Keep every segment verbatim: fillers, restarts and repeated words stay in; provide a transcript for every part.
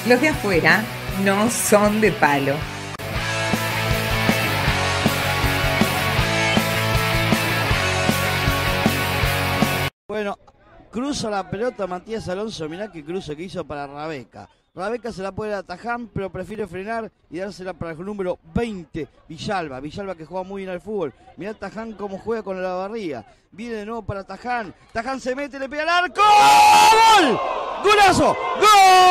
Los de afuera no son de palo. Bueno, cruza la pelota Matías Alonso, mirá qué cruce que hizo para Rabeca. Rabeca se la puede dar a Taján, pero prefiere frenar y dársela para el número veinte, Villalba. Villalba que juega muy bien al fútbol. Mirá Taján cómo juega con la barriga. Viene de nuevo para Taján. Taján se mete, le pega al arco. ¡Gol! ¡Golazo! ¡Gol!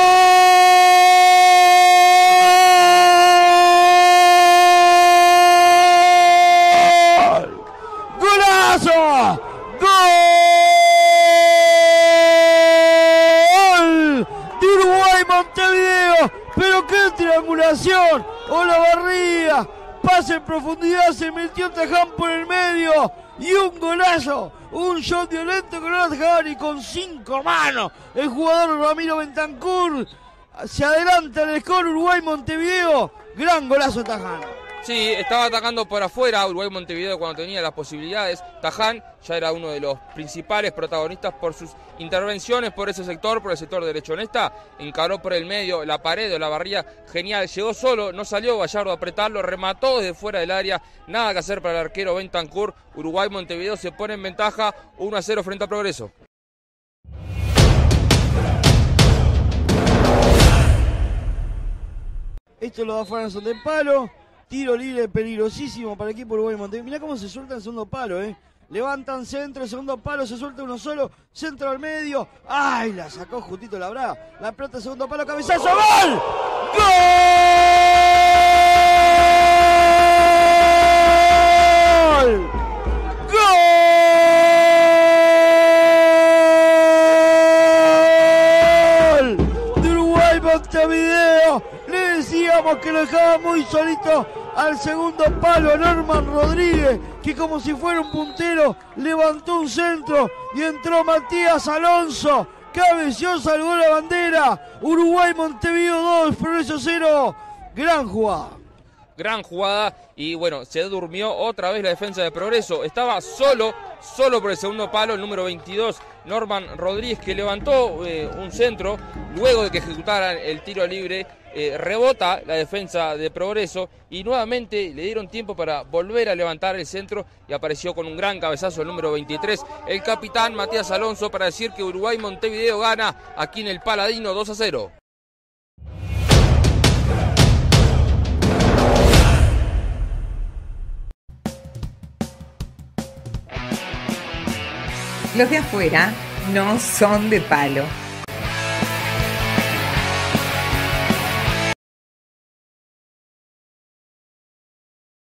¡Golazo! ¡Gol! De Uruguay Montevideo, pero qué triangulación, Olavarría, pase en profundidad, se metió Taján por el medio y un golazo, un shot violento que no lo dejaban y con cinco manos el jugador Ramiro Bentancur se adelanta el score Uruguay Montevideo, gran golazo Taján. Sí, estaba atacando por afuera Uruguay Montevideo cuando tenía las posibilidades. Taján ya era uno de los principales protagonistas por sus intervenciones por ese sector, por el sector derecho. En esta encaró por el medio, la pared o la barría, genial. Llegó solo, no salió Gallardo a apretarlo, remató desde fuera del área. Nada que hacer para el arquero Bentancur. Uruguay Montevideo se pone en ventaja uno a cero frente a Progreso. Esto lo da afuera son de palo. Tiro libre peligrosísimo para el equipo Uruguay Montevideo. Mirá cómo se suelta el segundo palo, ¿eh? Levantan centro, segundo palo, se suelta uno solo, centro al medio. ¡Ay! La sacó justito la Braga. La pelota, segundo palo, cabezazo, ¡gol! ¡Gol! ¡Gol! De Uruguay Montevideo. Le decíamos que lo dejaba muy solito al segundo palo Norman Rodríguez, que como si fuera un puntero levantó un centro y entró Matías Alonso, cabeció, salvó la bandera. Uruguay Montevideo dos, Progreso cero. Gran jugada. Gran jugada y bueno, se durmió otra vez la defensa de Progreso. Estaba solo, solo por el segundo palo, el número veintidós, Norman Rodríguez, que levantó eh, un centro luego de que ejecutaran el tiro libre. Eh, rebota la defensa de Progreso y nuevamente le dieron tiempo para volver a levantar el centro y apareció con un gran cabezazo el número veintitrés, el capitán Matías Alonso, para decir que Uruguay Montevideo gana aquí en el Paladino dos a cero. Los de afuera no son de palo.